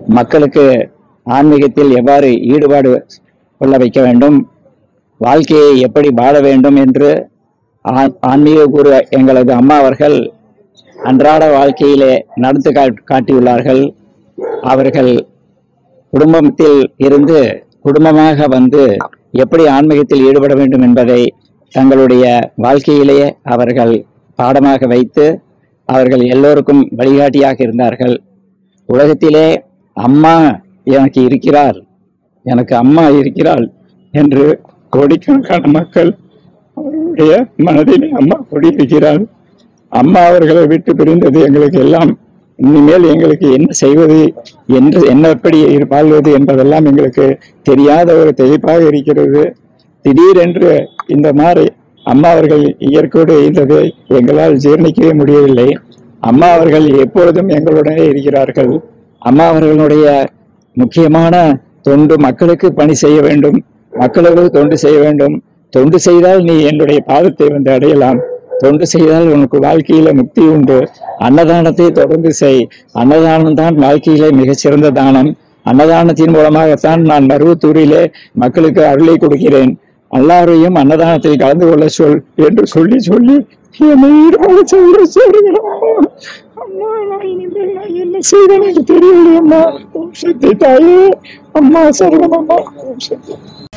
மக்களுக்கு ஆன்மீகத்தில் எவ்வாறு ஈடுபாடு கொள்ள வைக்க வேண்டும், வாழ்க்கையை எப்படி வாழ வேண்டும் என்று ஆன்மீக குரு எங்களது அம்மா அவர்கள் அன்றாட வாழ்க்கையிலே நடந்து காட்டியுள்ளார்கள். அவர்கள் குடும்பத்தில் இருந்து குடும்பமாக வந்து எப்படி ஆன்மீகத்தில் ஈடுபட வேண்டும் என்பதை தங்களுடைய வாழ்க்கையிலேயே அவர்கள் பாடமாக வைத்து அவர்கள் எல்லோருக்கும் வழிகாட்டியாக இருந்தார்கள். உலகத்திலே அம்மா எனக்கு இருக்கிறார், எனக்கு அம்மா இருக்கிறாள் என்று கோடிக்கணக்கான மக்கள் அவர்களுடைய மனதிலே அம்மா குடியிருக்கிறாள். அம்மா அவர்களை விட்டு பிரிந்தது எங்களுக்கு எல்லாம் இனிமேல் எங்களுக்கு என்ன செய்வது என்று எப்படி வாழ்வது என்பதெல்லாம் எங்களுக்கு தெரியாத ஒரு திகைப்பாக இருக்கிறது. திடீரென்று இந்த மாதிரி அம்மா அவர்கள் இயற்கையோடு இருந்ததை எங்களால் ஜீர்ணிக்கவே முடியவில்லை. அம்மா அவர்கள் எப்பொழுதும் எங்களுடனே இருக்கிறார்கள். அம்மா அவர்களுடைய முக்கியமான தொண்டு மக்களுக்கு பணி செய்ய வேண்டும், மக்களுக்கு தொண்டு செய்ய வேண்டும். தொண்டு செய்தால் நீ என்னுடைய பாதத்தை வந்து அடையலாம், தொண்டு செய்தால் உனக்கு வாழ்க்கையில முக்தி உண்டு, அன்னதானத்தை தொடர்ந்து செய், அன்னதானம் தான் வாழ்க்கையிலே மிகச்சிறந்த தானம், அன்னதானத்தின் மூலமாகத்தான் நான் மருவத்தூரிலே மக்களுக்கு அருளை கொடுக்கிறேன், எல்லாரையும் அன்னதானத்தில் கலந்து கொள்ள சொல் என்று சொல்லி சொல்லி என்னை ஈடுபாடு சொல்றீங்களா அம்மா? நான் இனிமேல் நான் என்ன செய்வேன் எனக்கு தெரியலையம்மா. சக்தி தாயே, அம்மா சரணம் அம்மா.